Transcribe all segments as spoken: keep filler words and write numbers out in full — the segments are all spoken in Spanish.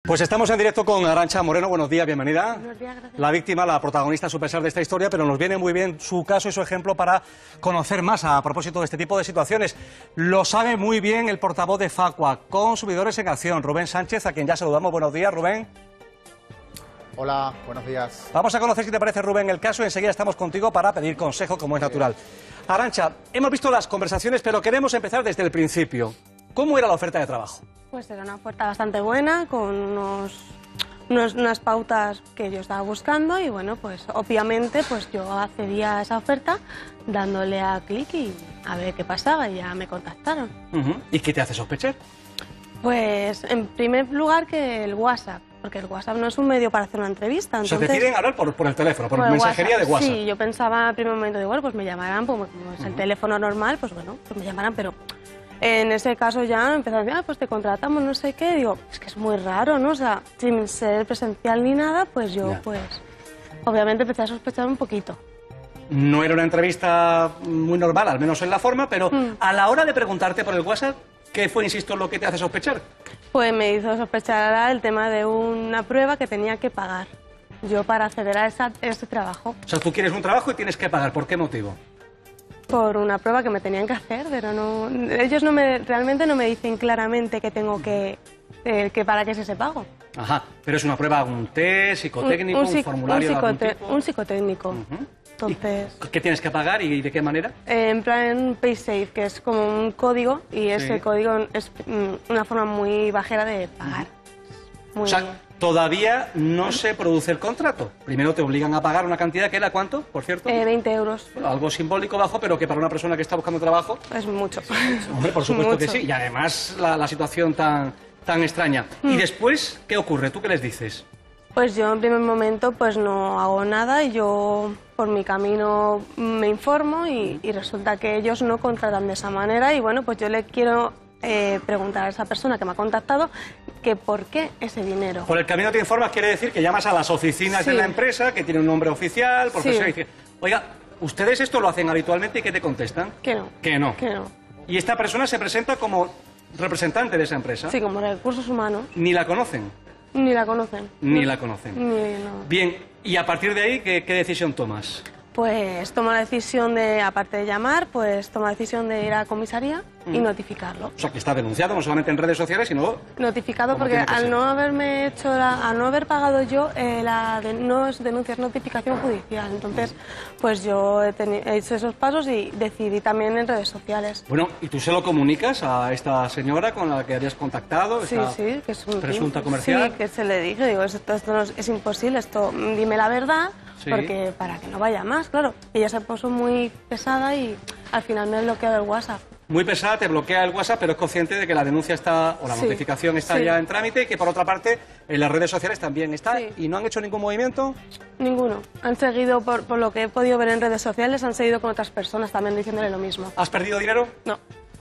Pues estamos en directo con Arantxa Moreno. Buenos días, bienvenida. Buenos días, gracias. La víctima, la protagonista, a pesar de esta historia, pero nos viene muy bien su caso y su ejemplo para conocer más a propósito de este tipo de situaciones. Lo sabe muy bien el portavoz de Facua, Consumidores en Acción, Rubén Sánchez, a quien ya saludamos. Buenos días, Rubén. Hola, buenos días. Vamos a conocer, si te parece, Rubén, el caso y enseguida estamos contigo para pedir consejo, como es natural. Arantxa, hemos visto las conversaciones, pero queremos empezar desde el principio. ¿Cómo era la oferta de trabajo? Pues era una oferta bastante buena, con unos, unos, unas pautas que yo estaba buscando y bueno, pues obviamente pues yo accedía a esa oferta dándole a clic y a ver qué pasaba y ya me contactaron. Uh-huh. ¿Y qué te hace sospechar? Pues en primer lugar que el WhatsApp, porque el WhatsApp no es un medio para hacer una entrevista. Entonces, o sea, te piden hablar por, por el teléfono, por, por el mensajería WhatsApp. de WhatsApp. Sí, yo pensaba en primer momento, de bueno, pues me llamarán, pues, como es el uh-huh. teléfono normal, pues bueno, pues me llamarán, pero... En ese caso ya empezaron a decir, ah, pues te contratamos, no sé qué. Digo, es que es muy raro, ¿no? O sea, sin ser presencial ni nada, pues yo, ya. pues, obviamente empecé a sospechar un poquito. No era una entrevista muy normal, al menos en la forma, pero mm. a la hora de preguntarte por el WhatsApp, ¿qué fue, insisto, lo que te hace sospechar? Pues me hizo sospechar el tema de una prueba que tenía que pagar yo para acceder a esa, ese trabajo. O sea, tú quieres un trabajo y tienes que pagar, ¿por qué motivo? Por una prueba que me tenían que hacer, pero no, ellos no me, realmente no me dicen claramente que tengo que, eh, que para qué es ese pago. Ajá, pero es una prueba, un test psicotécnico, un, un, un formulario un, psicote, de algún tipo. Un psicotécnico. Uh-huh. Entonces, ¿qué tienes que pagar y de qué manera? Eh, en plan PaySafe, que es como un código y ese sí. código es mm, una forma muy bajera de pagar. Uh-huh. Muy... O sea, todavía no se produce el contrato. Primero te obligan a pagar una cantidad que era, ¿cuánto, por cierto? Eh, veinte euros. Bueno, algo simbólico bajo, pero que para una persona que está buscando trabajo... Es mucho. Hombre, por supuesto mucho. que sí. Y además la, la situación tan, tan extraña. Mm. ¿Y después qué ocurre? ¿Tú qué les dices? Pues yo en primer momento pues no hago nada y yo por mi camino me informo y, y resulta que ellos no contratan de esa manera y bueno, pues yo le quiero... Eh, preguntar a esa persona que me ha contactado que por qué ese dinero. Por el camino te informas, quiere decir que llamas a las oficinas sí. de la empresa, que tiene un nombre oficial, profesión, sí. y dices, oiga, ¿ustedes esto lo hacen habitualmente y qué te contestan? Que no. Que no. Que no. Y esta persona se presenta como representante de esa empresa. Sí, como recursos humanos. ¿Ni la conocen? Ni la conocen. Ni no. la conocen. Ni, no. Bien, y a partir de ahí, ¿qué, qué decisión tomas? Pues tomo la decisión de, aparte de llamar, pues tomo la decisión de ir a comisaría mm. y notificarlo. O sea, que está denunciado no solamente en redes sociales, sino... Notificado porque al no haberme hecho, la, al no haber pagado yo, eh, la de, no es denuncia, es notificación judicial. Entonces, pues yo he, he hecho esos pasos y decidí también en redes sociales. Bueno, ¿y tú se lo comunicas a esta señora con la que habías contactado? Sí, sí, que es un presunta comercial. Sí, que se le dije, digo, esto, esto no es, es imposible, esto, dime la verdad. Sí. Porque para que no vaya más, claro. Ella se puso muy pesada y al final me ha bloqueado el WhatsApp. Muy pesada, te bloquea el WhatsApp, pero es consciente de que la denuncia está, o la sí. notificación está sí. ya en trámite y que por otra parte en las redes sociales también está. Sí. ¿Y no han hecho ningún movimiento? Ninguno. Han seguido, por, por lo que he podido ver en redes sociales, han seguido con otras personas también diciéndole lo mismo. ¿Has perdido dinero? No.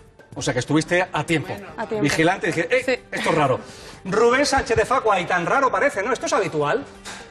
O sea que estuviste a tiempo, a tiempo. vigilante, y dije, ¡eh, sí. esto es raro! Rubén Sánchez de Facua, y tan raro parece, ¿no? ¿Esto es habitual?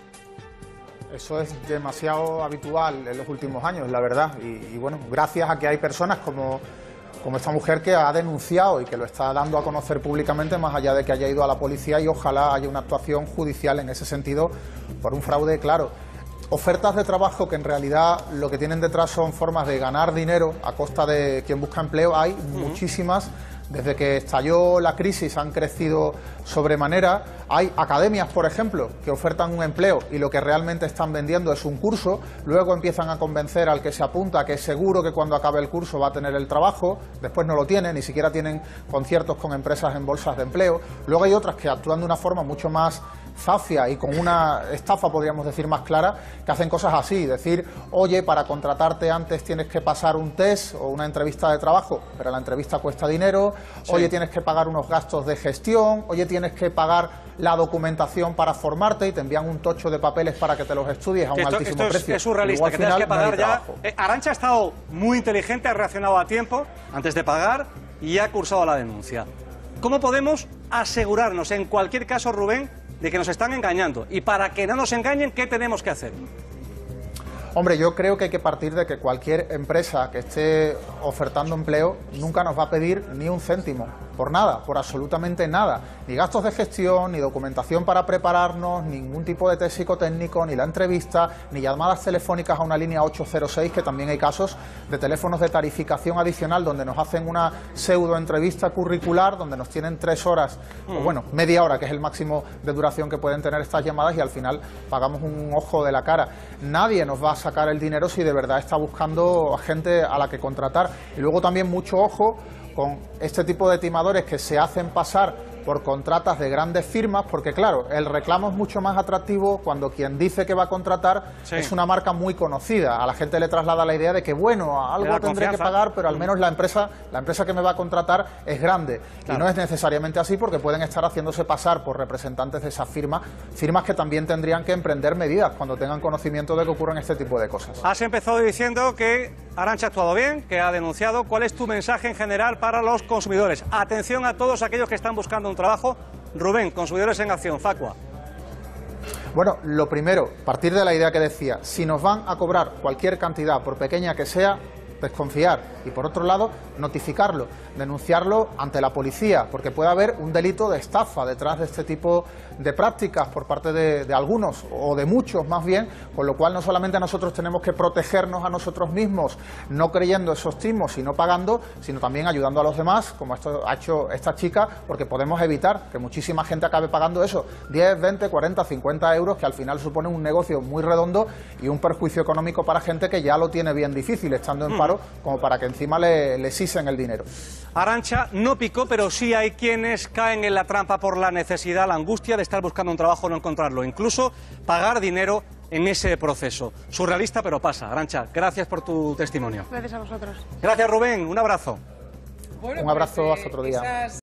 Eso es demasiado habitual en los últimos años, la verdad. Y, y bueno, gracias a que hay personas como, como esta mujer que ha denunciado y que lo está dando a conocer públicamente, más allá de que haya ido a la policía, y ojalá haya una actuación judicial en ese sentido por un fraude claro. Ofertas de trabajo que en realidad lo que tienen detrás son formas de ganar dinero a costa de quien busca empleo. Hay uh-huh. muchísimas. Desde que estalló la crisis han crecido sobremanera. Hay academias, por ejemplo, que ofertan un empleo y lo que realmente están vendiendo es un curso. Luego empiezan a convencer al que se apunta que es seguro que cuando acabe el curso va a tener el trabajo. Después no lo tienen, ni siquiera tienen conciertos con empresas en bolsas de empleo. Luego hay otras que actúan de una forma mucho más zafia y con una estafa, podríamos decir, más clara, que hacen cosas así, decir, oye, para contratarte antes tienes que pasar un test o una entrevista de trabajo, pero la entrevista cuesta dinero, sí. oye, tienes que pagar unos gastos de gestión, oye, tienes que pagar la documentación para formarte y te envían un tocho de papeles para que te los estudies a un esto, altísimo esto precio. Es, es surrealista, que final, tengas que pagar no ya. Eh, Arantxa ha estado muy inteligente, ha reaccionado a tiempo antes de pagar y ha cursado la denuncia. ¿Cómo podemos asegurarnos, en cualquier caso, Rubén, de que nos están engañando? Y para que no nos engañen, ¿qué tenemos que hacer? Hombre, yo creo que hay que partir de que cualquier empresa que esté ofertando empleo nunca nos va a pedir ni un céntimo. por nada, por absolutamente nada. Ni gastos de gestión, ni documentación para prepararnos, ningún tipo de test psicotécnico, ni la entrevista, ni llamadas telefónicas a una línea ocho cero seis, que también hay casos de teléfonos de tarificación adicional donde nos hacen una pseudo entrevista curricular, donde nos tienen tres horas, mm. o bueno, media hora, que es el máximo de duración que pueden tener estas llamadas, y al final pagamos un ojo de la cara. Nadie nos va a sacar el dinero si de verdad está buscando a gente a la que contratar. Y luego también mucho ojo con este tipo de timadores que se hacen pasar por contratas de grandes firmas, porque claro, el reclamo es mucho más atractivo cuando quien dice que va a contratar sí. es una marca muy conocida. A la gente le traslada la idea de que bueno, algo tendré confianza. que pagar, pero al menos la empresa, la empresa que me va a contratar es grande. Claro. Y no es necesariamente así, porque pueden estar haciéndose pasar por representantes de esas firmas, firmas que también tendrían que emprender medidas cuando tengan conocimiento de que ocurren este tipo de cosas. Has empezado diciendo que Arantxa ha actuado bien, que ha denunciado. ¿Cuál es tu mensaje en general para los consumidores? Atención a todos aquellos que están buscando un trabajo. Rubén, Consumidores en Acción, Facua. Bueno, lo primero, partir de la idea que decía, si nos van a cobrar cualquier cantidad, por pequeña que sea, desconfiar, y por otro lado, notificarlo, denunciarlo ante la policía, porque puede haber un delito de estafa detrás de este tipo de prácticas por parte de, de algunos, o de muchos más bien, con lo cual no solamente nosotros tenemos que protegernos a nosotros mismos, no creyendo esos timos y no pagando, sino también ayudando a los demás, como esto ha hecho esta chica, porque podemos evitar que muchísima gente acabe pagando eso, diez, veinte, cuarenta, cincuenta euros, que al final supone un negocio muy redondo y un perjuicio económico para gente que ya lo tiene bien difícil, estando en paro, como para que encima le, le sisen el dinero. Arantxa no picó, pero sí hay quienes caen en la trampa por la necesidad, la angustia de estar buscando un trabajo o no encontrarlo, incluso pagar dinero en ese proceso. Surrealista, pero pasa. Arantxa, gracias por tu testimonio. Gracias a vosotros. Gracias, Rubén. Un abrazo. Bueno, un abrazo, pues, eh, hasta otro día. Esas...